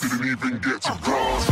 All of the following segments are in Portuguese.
didn't even get to cross.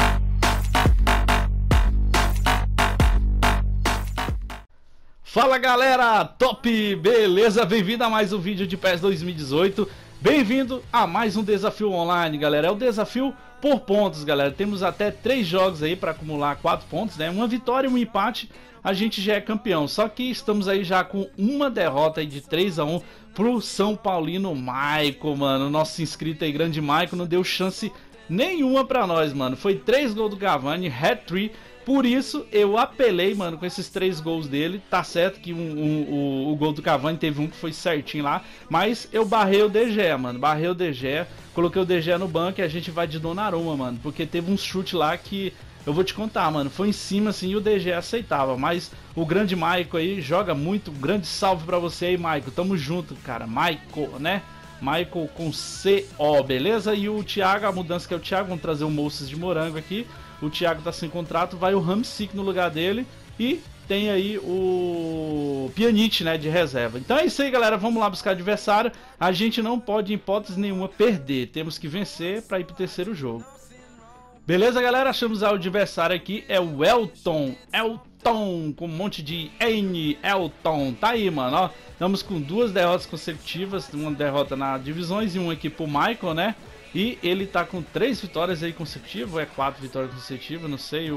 Fala galera, top, beleza? Bem-vindo a mais um vídeo de PES 2018. Bem-vindo a mais um desafio online, galera. É o desafio por pontos, galera. Temos até 3 jogos aí para acumular 4 pontos, né? Uma vitória e um empate, a gente já é campeão. Só que estamos aí já com uma derrota aí de 3-1 pro São Paulino Maicon, mano. Nosso inscrito aí, grande Maicon, não deu chance nenhuma pra nós, mano. Foi 3 gols do Cavani, hat-trick. Por isso eu apelei, mano, com esses 3 gols dele. Tá certo que o gol do Cavani teve um que foi certinho lá, mas eu barrei o De Gea, mano. Barrei o De Gea, coloquei o De Gea no banco e a gente vai de Donnarumma, mano. Porque teve um chute lá que eu vou te contar, mano. Foi em cima assim e o De Gea aceitava. Mas o grande Maicon aí joga muito. Grande salve pra você aí, Maicon. Tamo junto, cara. Maicon, né? Maicon com C-O, beleza? E o Thiago, a mudança que é o Thiago, vamos trazer o Moças de Morango aqui. O Thiago tá sem contrato, vai o Hamsik no lugar dele e tem aí o Pjanic, né, de reserva. Então é isso aí, galera, vamos lá buscar adversário. A gente não pode, em hipótese nenhuma, perder. Temos que vencer para ir pro terceiro jogo. Beleza, galera? Achamos o adversário aqui, é o Elton. Elton, com um monte de N. Elton, tá aí, mano, ó. Estamos com 2 derrotas consecutivas, uma derrota na divisões e uma aqui pro Michael, né? E ele tá com 3 vitórias aí consecutivas, ou é 4 vitórias consecutivas, não sei,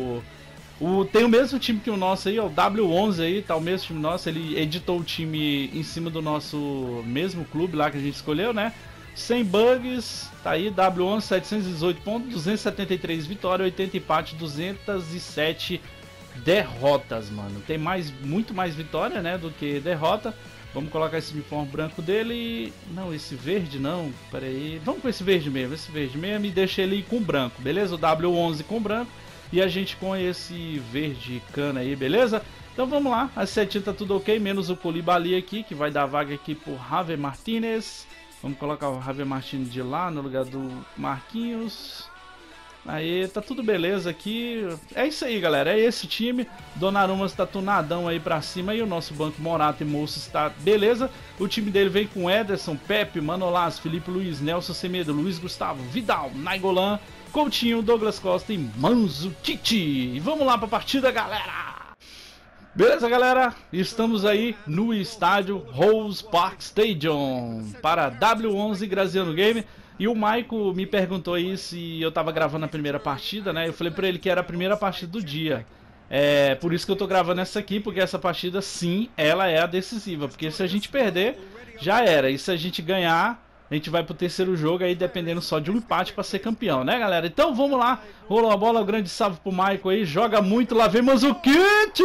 tem o mesmo time que o nosso aí, ó, o W11 aí, tá o mesmo time nosso, ele editou o time em cima do nosso mesmo clube lá que a gente escolheu, né? 100 bugs, tá aí, W11, 718 pontos, 273 vitórias, 80 empate, 207 derrotas, mano. Tem muito mais vitória, né, do que derrota. Vamos colocar esse uniforme branco dele. Não, esse verde não. Pera aí. Vamos com esse verde mesmo. Esse verde mesmo e deixa ele com branco, beleza? O W11 com branco e a gente com esse verde cana aí, beleza? Então vamos lá. As setinhas tá tudo ok, menos o Koulibaly aqui, que vai dar vaga aqui pro Javier Martinez. Vamos colocar o Javier Martinez de lá no lugar do Marquinhos. Aí, tá tudo beleza aqui. É isso aí, galera. É esse time. Donnarumma está tunadão aí pra cima. E o nosso banco Morato e Moço está beleza. O time dele vem com Ederson, Pepe, Manolas, Felipe Luiz, Nelson Semedo, Luiz Gustavo, Vidal, Nainggolan, Coutinho, Douglas Costa e Mandzukic. E vamos lá pra partida, galera. Beleza, galera? Estamos aí no estádio Rose Park Stadium para W11 Graziano Game. E o Maicon me perguntou aí se eu tava gravando a primeira partida, né? Eu falei pra ele que era a primeira partida do dia. É por isso que eu tô gravando essa aqui, porque essa partida, sim, ela é a decisiva. Porque se a gente perder, já era. E se a gente ganhar, a gente vai pro terceiro jogo, aí dependendo só de um empate pra ser campeão, né, galera? Então vamos lá, rolou a bola, um grande salve pro Maicon aí, joga muito, lá vem Mandzukic!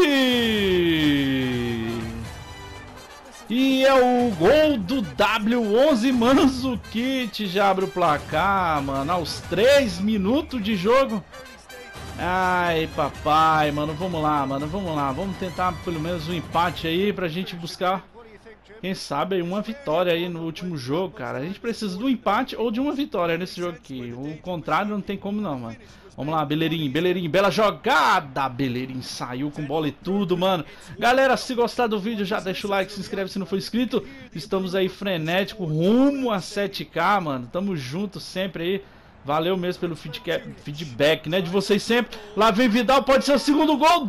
E é o gol do W11, Mandzukic já abre o placar, mano, aos 3 minutos de jogo. Ai, papai, mano, vamos lá, vamos tentar pelo menos um empate aí pra gente buscar, quem sabe, aí uma vitória aí no último jogo, cara. A gente precisa de um empate ou de uma vitória nesse jogo aqui, o contrário não tem como não, mano. Vamos lá, Bellerin, bela jogada, Bellerin saiu com bola e tudo, mano. Galera, se gostar do vídeo, já deixa o like, se inscreve se não for inscrito. Estamos aí frenético, rumo a 7K, mano. Tamo junto sempre aí. Valeu mesmo pelo feedback, né, de vocês sempre. Lá vem Vidal, pode ser o segundo gol.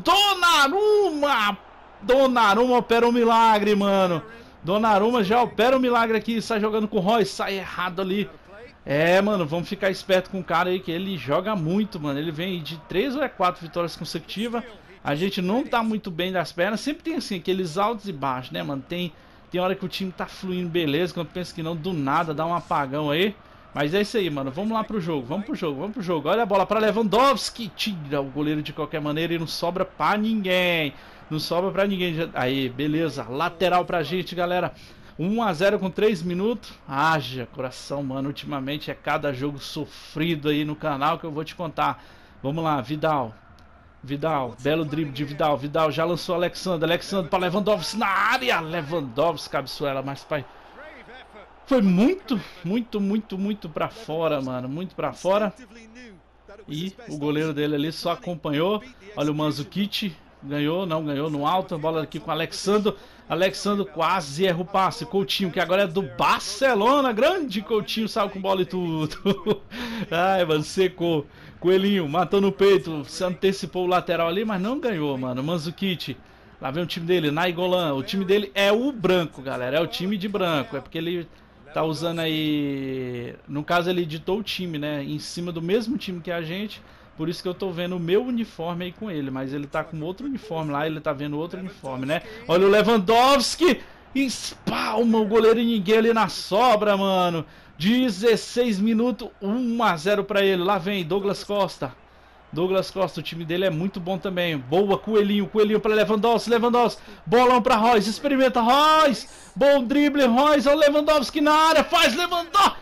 Donnarumma opera um milagre, mano. Donnarumma já opera um milagre aqui, sai jogando com o Royce, sai errado ali. É, mano, vamos ficar esperto com o cara aí, que ele joga muito, mano. Ele vem de 3 ou 4 vitórias consecutivas. A gente não tá muito bem das pernas. Sempre tem, assim, aqueles altos e baixos, né, mano? Tem hora que o time tá fluindo beleza, quando pensa que não, do nada, dá um apagão aí. Mas é isso aí, mano. Vamos lá pro jogo, vamos pro jogo. Olha a bola pra Lewandowski. Tira o goleiro de qualquer maneira e não sobra pra ninguém. Aí, beleza. Lateral pra gente, galera. 1-0 com 3 minutos. Haja coração, mano. Ultimamente é cada jogo sofrido aí no canal que eu vou te contar. Vamos lá, Vidal, belo drible de Vidal. Vidal já lançou Alexandre para Lewandowski na área. Lewandowski cabeçou ela, mas pai, foi muito pra fora, mano. Muito pra fora. E o goleiro dele ali só acompanhou. Olha o Mandzukic. Ganhou, não ganhou no alto. A bola aqui com o Alexandre. Alexandre quase erra o passe. Coutinho, que agora é do Barcelona. Grande Coutinho, saiu com bola e tudo. Ai, mano, secou. Coelhinho, matou no peito. Se antecipou o lateral ali, mas não ganhou, mano. Mandzukic. Lá vem o time dele, Nainggolan. O time dele é o branco, galera. É o time de branco. É porque ele tá usando aí... No caso, ele editou o time, né? Em cima do mesmo time que a gente. Por isso que eu tô vendo o meu uniforme aí com ele. Mas ele tá com outro uniforme lá. Ele tá vendo outro uniforme, né? Olha o Lewandowski. Espalma o goleiro e ninguém ali na sobra, mano. 16 minutos, 1-0 pra ele. Lá vem Douglas Costa. Douglas Costa, o time dele é muito bom também. Boa, Coelhinho, Coelhinho pra Lewandowski, Lewandowski. Bolão pra Reus, experimenta Reus. Bom drible, Reus. Olha o Lewandowski na área, faz Lewandowski.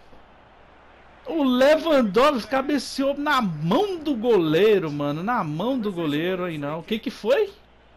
O Lewandowski cabeceou na mão do goleiro, mano. Na mão do goleiro aí não. O que que foi?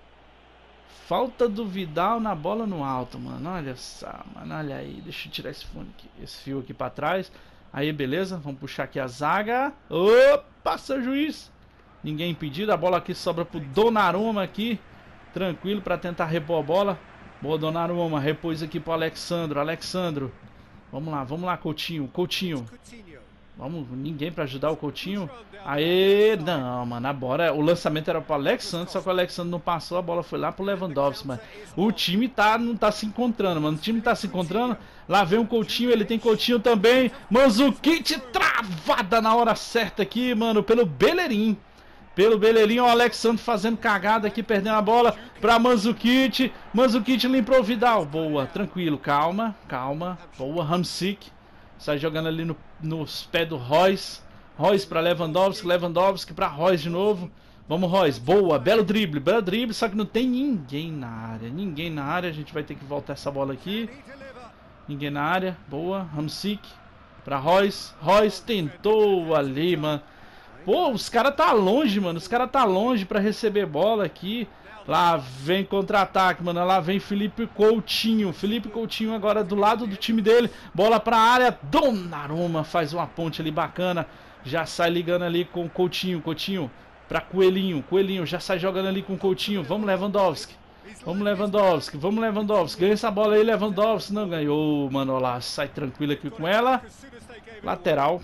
Falta do Vidal na bola no alto, mano. Olha só, mano. Olha aí. Deixa eu tirar esse fone aqui, esse fio aqui pra trás. Aí, beleza. Vamos puxar aqui a zaga. Opa, seu juiz. Ninguém impedido. A bola aqui sobra pro Donnarumma aqui. Tranquilo pra tentar repor a bola. Boa, Donnarumma. Repôs aqui pro Alexandro. Alexandro. Vamos lá, Coutinho. Coutinho. Vamos, ninguém pra ajudar o Coutinho. Aê, não, mano, a bola, o lançamento era pro Alexandre, só que o Alexandre não passou, a bola foi lá pro Lewandowski, mano. O time não tá se encontrando, mano. O time tá se encontrando. Lá vem o Coutinho, ele tem Coutinho também. Mandzukic travada na hora certa aqui, mano, pelo Bellerin. Pelo Bellerin, o Alexandre fazendo cagada aqui, perdendo a bola pra Mandzukic. Mandzukic limpou o Vidal. Boa, tranquilo, calma, calma. Boa, Hamsik. Sai jogando ali nos pés do Reus. Reus para Lewandowski. Lewandowski para Reus de novo. Vamos, Reus. Boa. Belo drible. Só que não tem ninguém na área. Ninguém na área. A gente vai ter que voltar essa bola aqui. Ninguém na área. Boa. Hamsik para Reus. Reus tentou ali, mano. Pô, os caras tá longe, mano. Os caras tá longe para receber bola aqui. Lá vem contra-ataque, mano. Lá vem Felipe Coutinho. Felipe Coutinho agora do lado do time dele. Bola pra área. Donnarumma faz uma ponte ali bacana. Já sai ligando ali com Coutinho. Coutinho pra Coelhinho. Coelhinho já sai jogando ali com Coutinho. Vamos, Lewandowski. Vamos, Lewandowski. Vamos, Lewandowski. Ganha essa bola aí, Lewandowski. Não ganhou, mano. Olha lá, sai tranquilo aqui com ela. Lateral.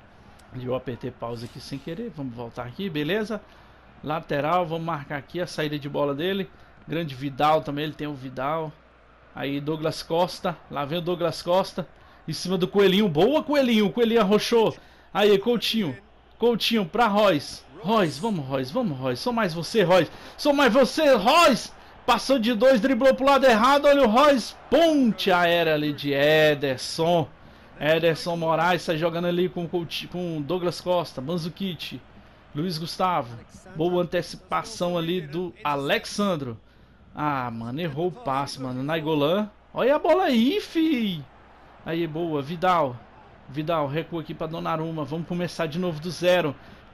Eu apertei pausa aqui sem querer. Vamos voltar aqui, beleza? Lateral, vamos marcar aqui a saída de bola dele. Grande Vidal também, ele tem o Vidal. Aí Douglas Costa, lá vem o Douglas Costa. Em cima do Coelhinho, boa Coelhinho, Coelhinho arrochou. Aí Coutinho, Coutinho pra Reus. Reus, vamos Reus, sou mais você Reus. Sou mais você Reus. Passou de dois, driblou pro lado errado, olha o Reus. Ponte aérea ali de Ederson. Ederson Moraes sai jogando ali com Douglas Costa, Mandzukic. Luiz Gustavo. Boa antecipação ali do Alexandro. Ah, mano, errou o passe, mano. Nainggolan. Olha a bola aí, fi. Aí, boa. Vidal. Vidal, recua aqui pra Donnarumma. Vamos começar de novo do zero.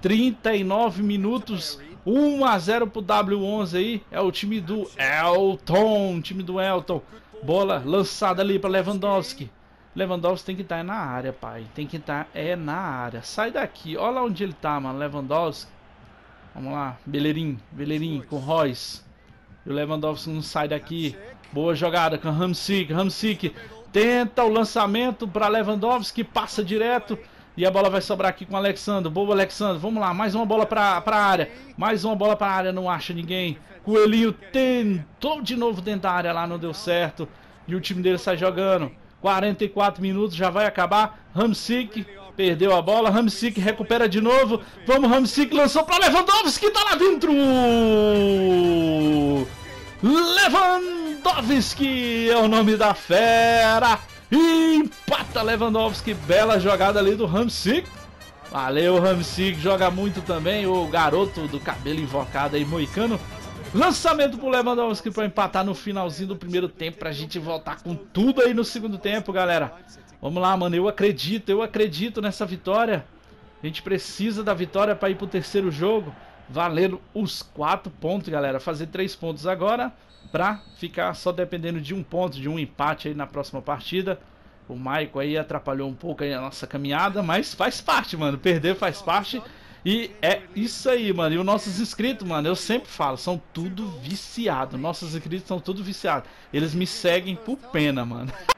39 minutos. 1-0 pro W11 aí. É o time do Elton. Time do Elton. Bola lançada ali pra Lewandowski. Lewandowski tem que estar na área, pai. Tem que estar na área. Sai daqui. Olha lá onde ele tá, mano. Lewandowski. Vamos lá. Bellerin com Reus. E o Lewandowski não sai daqui. Boa jogada com Hamsik. Hamsik tenta o lançamento para Lewandowski. Passa direto. E a bola vai sobrar aqui com o Alexandre. Boa, Alexandre. Vamos lá. Mais uma bola para a área. Mais uma bola para a área. Não acha ninguém. Coelhinho tentou de novo dentro da área lá. Não deu certo. E o time dele sai jogando. 44 minutos, já vai acabar. Hamsik perdeu a bola. Hamsik recupera de novo. Vamos, Hamsik lançou para Lewandowski. Tá lá dentro. Lewandowski é o nome da fera. E empata Lewandowski. Bela jogada ali do Hamsik. Valeu, Hamsik. Joga muito também. O garoto do cabelo invocado aí, moicano. Lançamento pro Lewandowski para empatar no finalzinho do primeiro tempo, pra gente voltar com tudo aí no segundo tempo, galera. Vamos lá, mano, eu acredito nessa vitória. A gente precisa da vitória para ir pro terceiro jogo, valendo os 4 pontos, galera. Fazer 3 pontos agora, pra ficar só dependendo de um ponto, de um empate aí na próxima partida. O Maicon aí atrapalhou um pouco aí a nossa caminhada, mas faz parte, mano, perder faz parte. E é isso aí, mano. E os nossos inscritos, mano, eu sempre falo, são tudo viciados. Nossos inscritos são tudo viciados. Eles me seguem por pena, mano.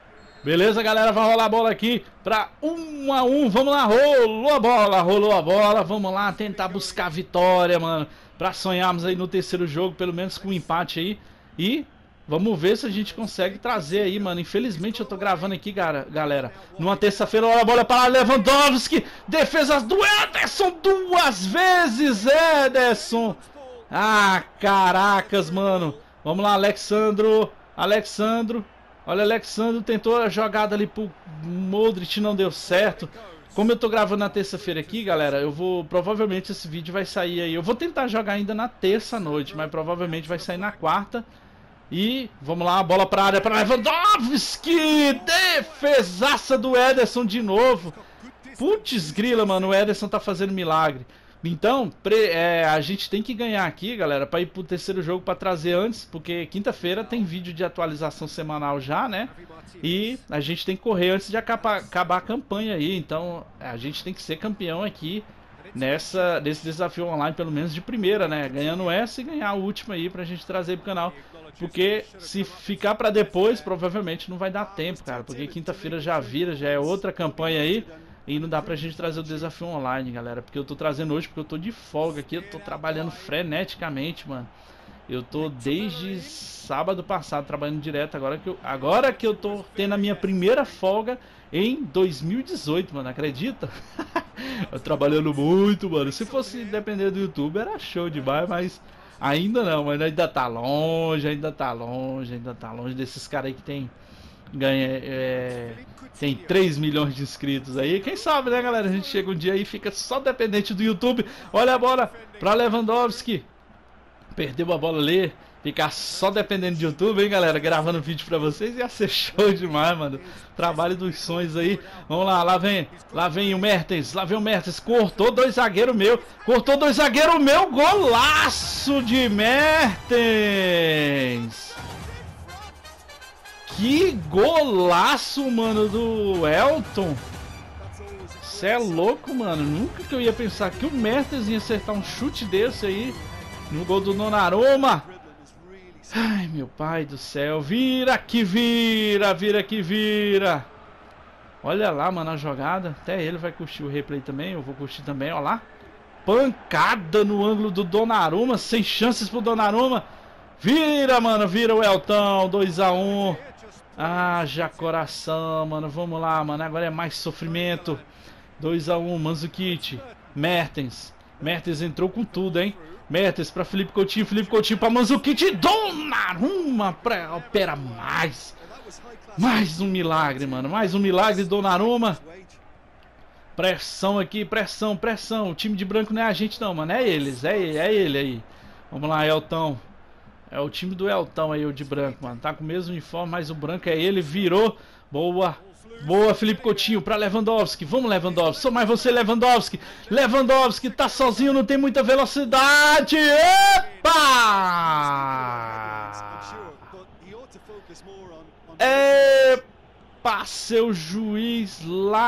Beleza, galera, vai rolar a bola aqui pra 1 a 1. Vamos lá, rolou a bola. Vamos lá tentar buscar a vitória, mano, pra sonharmos aí no terceiro jogo, pelo menos com um empate aí. E vamos ver se a gente consegue trazer aí, mano. Infelizmente eu tô gravando aqui, galera, numa terça-feira. Olha a bola para Lewandowski. Defesa do Ederson 2 vezes, Ederson. Ah, caracas, mano. Vamos lá, Alexandro. Olha, Alexandro tentou a jogada ali pro Modric, não deu certo. Como eu tô gravando na terça-feira aqui, galera, eu vou... Provavelmente esse vídeo vai sair aí. Eu vou tentar jogar ainda na terça-noite, mas provavelmente vai sair na quarta. E vamos lá, bola pra área para Lewandowski. Defesaça do Ederson de novo. Putz grila, mano, o Ederson tá fazendo milagre. Então, a gente tem que ganhar aqui, galera, para ir pro terceiro jogo, para trazer antes, porque quinta-feira tem vídeo de atualização semanal já, né? E a gente tem que correr antes de acabar a campanha aí. Então, a gente tem que ser campeão aqui nesse desafio online, pelo menos de primeira, né? Ganhando essa e ganhar a última aí pra gente trazer pro canal. Porque se ficar pra depois, provavelmente não vai dar tempo, cara. Porque quinta-feira já é outra campanha aí. E não dá pra gente trazer o desafio online, galera. Porque eu tô trazendo hoje, porque eu tô de folga aqui. Eu tô trabalhando freneticamente, mano. Eu tô desde sábado passado trabalhando direto. Agora que eu tô tendo a minha primeira folga em 2018, mano. Acredita? Eu trabalhando muito, mano. Se fosse depender do YouTube, era show demais, mas ainda não, mano. Ainda tá longe desses caras aí que tem... tem 3 milhões de inscritos aí. Quem sabe, né, galera? A gente chega um dia aí e fica só dependente do YouTube. Olha a bola pra Lewandowski. Perdeu a bola ali. Ficar só dependendo de YouTube, hein, galera? Gravando vídeo pra vocês ia ser show demais, mano. Trabalho dos sonhos aí. Vamos lá, lá vem o Mertens. Lá vem o Mertens. Cortou 2 zagueiros meu. Golaço de Mertens. Que golaço, mano, do Elton. Cê é louco, mano. Nunca que eu ia pensar que o Mertens ia acertar um chute desse aí no gol do Donnarumma. Ai, meu pai do céu. Vira que vira. Olha lá, mano, a jogada. Até ele vai curtir o replay também. Eu vou curtir também, ó lá. Pancada no ângulo do Donnarumma. Sem chances pro Donnarumma. Vira, mano. Vira o Elton. 2 a 1. Ah, já coração, mano. Vamos lá, mano. Agora é mais sofrimento. 2 a 1, Mandzukic. Mertens entrou com tudo, hein? Mertens pra Felipe Coutinho pra Mandzukic. Donnarumma opera mais. Mais um milagre, mano. Mais um milagre, Donnarumma. Pressão aqui, pressão. O time de branco não é a gente não, mano. É eles, é ele aí. Vamos lá, Elton. É o time do Elton aí, o de branco, mano. Tá com o mesmo uniforme, mas o branco é ele. Virou. Boa, Felipe Coutinho pra Lewandowski. Vamos, Lewandowski. Só mais você, Lewandowski. Lewandowski tá sozinho, não tem muita velocidade. Epa, seu juiz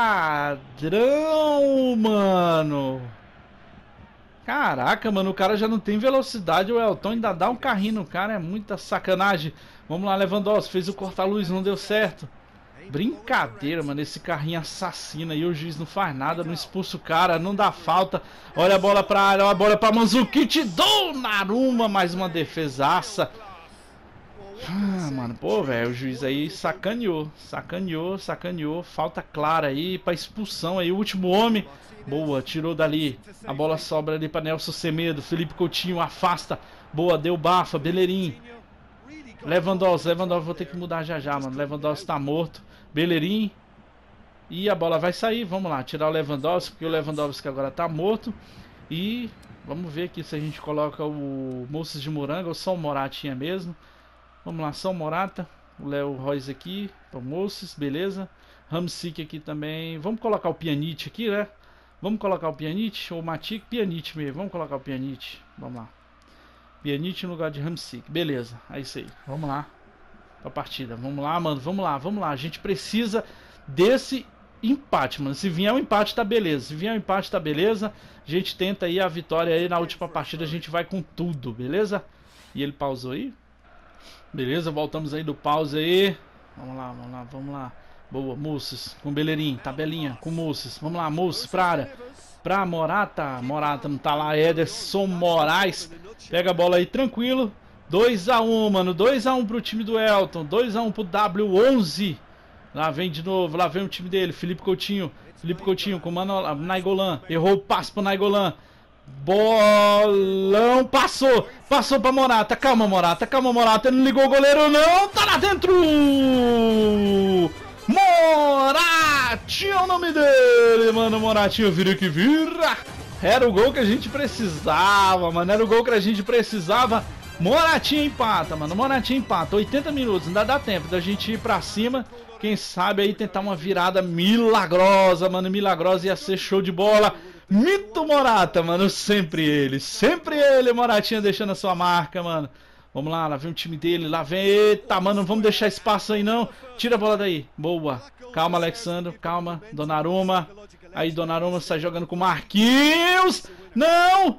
ladrão, mano. Caraca, mano, o cara já não tem velocidade. O Elton ainda dá um carrinho no cara. É muita sacanagem. Vamos lá, Lewandowski. Fez o corta-luz, não deu certo. Brincadeira, mano. Esse carrinho assassino aí. O juiz não faz nada, não expulsa o cara, não dá falta. Olha a bola pra área, olha a bola pra Mandzukic. Donnarumma, mais uma defesaça. Ah, mano, pô, velho. O juiz aí sacaneou. Falta clara aí pra expulsão aí. O último homem. Boa, tirou dali. A bola sobra ali pra Nelson Semedo. Felipe Coutinho afasta. Boa, deu bafa. Bellerin. Lewandowski, vou ter que mudar já, mano. Lewandowski tá morto. Bellerin. E a bola vai sair. Vamos lá, tirar o Lewandowski, porque o Lewandowski agora tá morto. E vamos ver aqui se a gente coloca o Moços de Moranga ou só o Moratinha mesmo. Vamos lá, só o Morata. O Léo Royce aqui. O Moços, beleza. Ramsik aqui também. Vamos colocar o Pjanic aqui, né? Vamos colocar o Pjanic ou o Matic? Pjanic mesmo, vamos colocar o Pjanic. Vamos lá. Pjanic no lugar de Ramsik. Beleza, é isso aí. Vamos lá pra partida. Vamos lá, mano, vamos lá. A gente precisa desse empate, mano. Se vier um empate, tá beleza. A gente tenta aí a vitória aí na última partida. A gente vai com tudo, beleza? E ele pausou aí. Beleza, voltamos aí do pause aí. Vamos lá, vamos lá, vamos lá. Boa, Moços, com Bellerin, tabelinha, com Moços. Vamos lá, Moços, pra área. Pra Morata. Morata não tá lá, Ederson Moraes. Pega a bola aí, tranquilo. 2-1, mano. 2-1 pro time do Elton. 2-1 pro W11. Lá vem de novo, lá vem o time dele. Felipe Coutinho. Felipe Coutinho com o Nainggolan. Errou o passe pro Nainggolan. Bolão, passou pra Morata. Calma, Morata, calma, Morata. Ele não ligou o goleiro, não. Tá lá dentro. Moratinho é o nome dele, mano. Moratinho vira que vira. Era o gol que a gente precisava, mano. Era o gol que a gente precisava. Moratinho empata, mano. Moratinho empata. 80 minutos, ainda dá tempo da gente ir pra cima. Quem sabe aí tentar uma virada milagrosa, mano. Milagrosa, ia ser show de bola. Mito Morata, mano. Sempre ele, Moratinha deixando a sua marca, mano. Vamos lá, lá vem o time dele, lá vem. Eita, mano, não vamos deixar espaço aí, não. Tira a bola daí. Boa. Calma, Alexandre, calma. Donnarumma. Aí, Donnarumma sai jogando com Marquinhos. Não!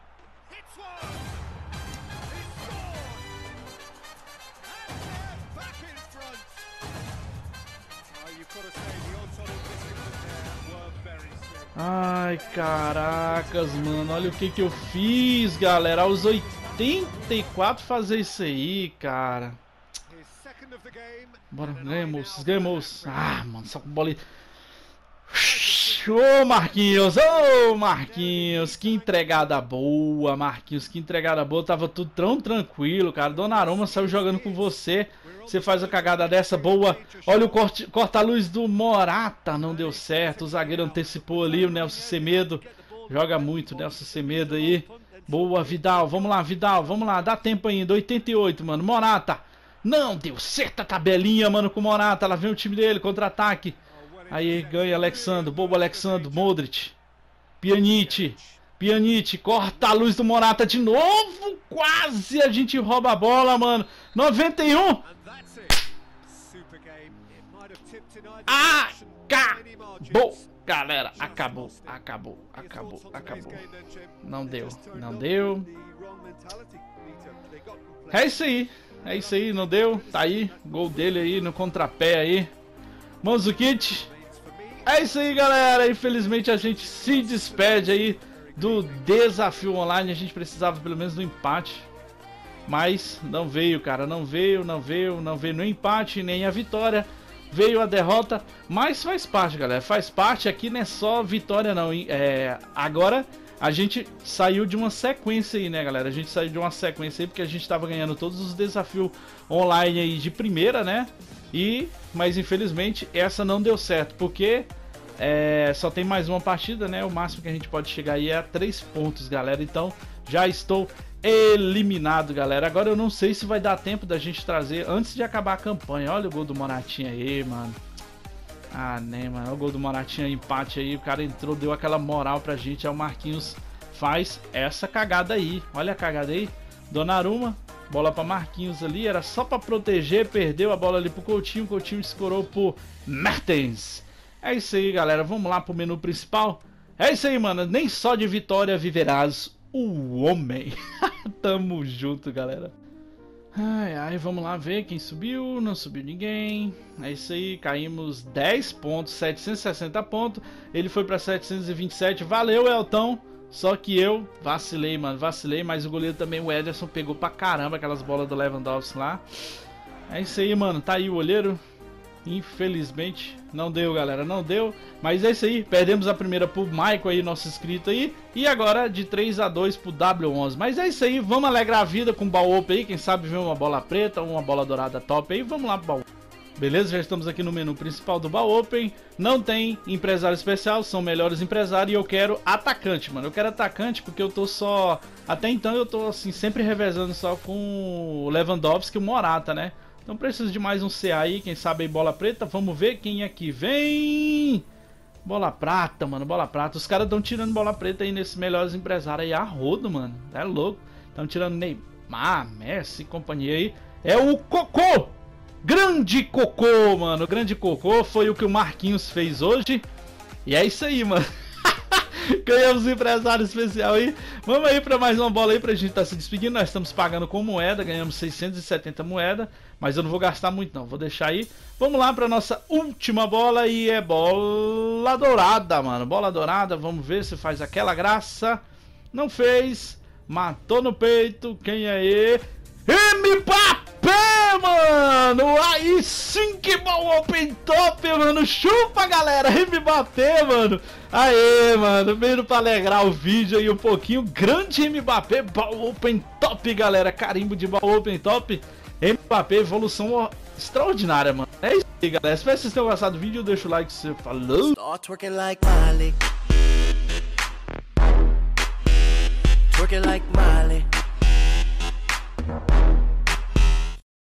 Ai, caracas, mano. Olha o que eu fiz, galera. Aos 84 fazer isso aí, cara. Bora, ganha, moços, ganha, moços. Ah, mano, só com bola aí. Ô, Marquinhos, ô, Marquinhos. Que entregada boa, Marquinhos. Que entregada boa. Tava tudo tão tranquilo, cara. Donnarumma saiu jogando com você. Você faz a cagada dessa, boa. Olha o corta-luz do Morata. Não deu certo. O zagueiro antecipou ali. O Nelson Semedo. Joga muito, Nelson Semedo aí. Boa, Vidal. Vamos lá, Vidal. Vamos lá. Dá tempo ainda. 88, mano. Morata. Não deu certo a tabelinha, mano, com o Morata. Lá vem o time dele. Contra-ataque. Aí ganha Alexandre. Bobo Alexandre. Modric. Pjanic. Pjanic. Corta a luz do Morata de novo. Quase a gente rouba a bola, mano. 91. Acabou, galera. Acabou. Não deu. É isso aí, não deu. Tá aí, gol dele aí no contrapé aí. Mandzukic. É isso aí, galera. Infelizmente a gente se despede aí do desafio online. A gente precisava pelo menos do empate. Mas não veio, cara. Não veio no empate, nem a vitória. Veio a derrota, mas faz parte, galera. Faz parte, aqui não é só vitória, não. Agora a gente saiu de uma sequência aí, né, galera? A gente saiu de uma sequência aí porque a gente tava ganhando todos os desafios online aí de primeira, né? Mas infelizmente essa não deu certo, porque só tem mais uma partida, né? O máximo que a gente pode chegar aí é a 3 pontos, galera. Então já estou eliminado, galera. Agora eu não sei se vai dar tempo da gente trazer antes de acabar a campanha. Olha o gol do Moratinha aí, mano. Ah, nem, mano. Olha o gol do Moratinha, empate aí. O cara entrou, deu aquela moral pra gente. Aí o Marquinhos faz essa cagada aí. Olha a cagada aí. Donnarumma, bola pra Marquinhos ali. Era só pra proteger, perdeu a bola ali pro Coutinho. O Coutinho escorou pro Mertens. É isso aí, galera. Vamos lá pro menu principal. É isso aí, mano. Nem só de vitória viverás o homem. Tamo junto, galera. Ai, vamos lá ver quem subiu. Não subiu ninguém. É isso aí, caímos 10 pontos, 760 pontos. Ele foi pra 727. Valeu, Elton. Só que eu vacilei, mano. Vacilei, mas o goleiro também, o Ederson, pegou pra caramba aquelas bolas do Lewandowski lá. É isso aí, mano. Tá aí o olheiro. Infelizmente não deu, galera, não deu. Mas é isso aí, perdemos a primeira pro Michael aí, nosso inscrito aí. E agora de 3-2 pro W11. Mas é isso aí, vamos alegrar a vida com o baú aí. Quem sabe ver uma bola preta, uma bola dourada top aí. Vamos lá pro baú. Beleza, já estamos aqui no menu principal do Baú Open. Não tem empresário especial, são melhores empresários. E eu quero atacante, mano. Eu quero atacante porque eu tô só... Até então eu tô assim, sempre revezando só com o Lewandowski e o Morata, né? Então preciso de mais um CA aí, quem sabe aí bola preta. Vamos ver quem é que vem. Bola prata, mano, bola prata. Os caras estão tirando bola preta aí nesses melhores empresários aí a rodo, mano. É louco. Estão tirando Neymar, Messi e companhia aí. É o Cocô. Grande Cocô, mano. Grande Cocô. Foi o que o Marquinhos fez hoje. E é isso aí, mano. Ganhamos um empresário especial aí. Vamos aí para mais uma bola aí pra gente estar se despedindo. Nós estamos pagando com moeda, ganhamos 670 moeda. Mas eu não vou gastar muito não, vou deixar aí. Vamos lá para nossa última bola e é bola dourada, mano. Bola dourada, vamos ver se faz aquela graça. Não fez. Matou no peito. Quem é ele? Mbappé, mano! Aí sim que bom open top, mano! Chupa, galera! Mbappé, mano! Aê, mano! Meio pra alegrar o vídeo aí um pouquinho. Grande Mbappé, ball open top, galera! Carimbo de ball open top. Mbappé, evolução extraordinária, mano. É isso aí, galera. Espero que vocês tenham gostado do vídeo. Deixa o like se você falou. Twerking like Miley. Twerking like Miley.